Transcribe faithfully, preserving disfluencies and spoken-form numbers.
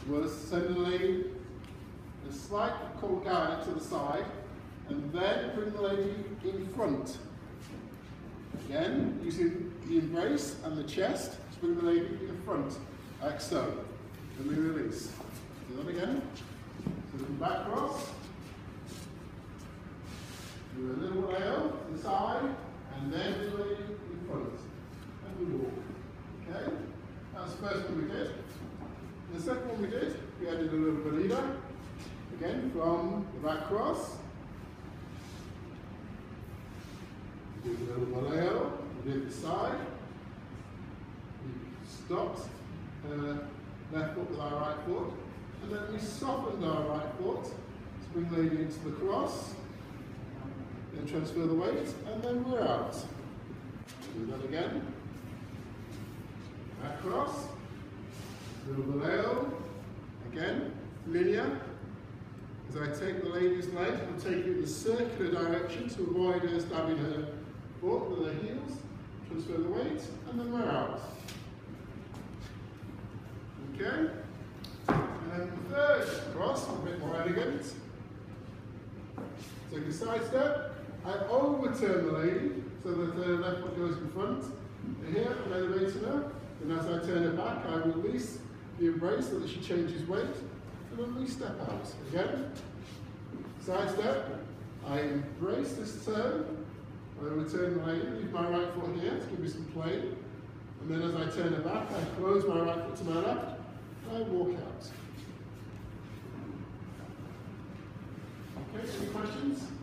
We'll send the lady a slight guide to the side, and then bring the lady in front. Again, using the embrace and the chest to bring the lady in front, like so. Then we release. Do that again. So come back across. Do a little rail to the side, and then the lady in front. And we walk. Okay? That's the first one we did. The second one we did, we added a little barrida. Again, from the back cross. We did a little boleo. We did the side. We stopped her left foot with our right foot. And then we softened our right foot to bring the lady into the cross. Then transfer the weight, and then we're out. Do that again. Back cross. Little boleo. Again, linear. As I take the lady's leg, I'm taking it in the circular direction to avoid her stabbing her foot with her heels. Transfer the weight, and then we're out. Okay? And then the third cross, a bit more elegant. Take a side step. I overturn the lady so that her left foot goes in front. And here, I'm elevating her. And as I turn her back, I release the embrace so that she changes weight. And then we step out. Again, side step. I embrace this turn. I return the lady, leave my right foot here to give me some play. And then as I turn her back, I close my right foot to my left. And I walk out. Okay, any questions?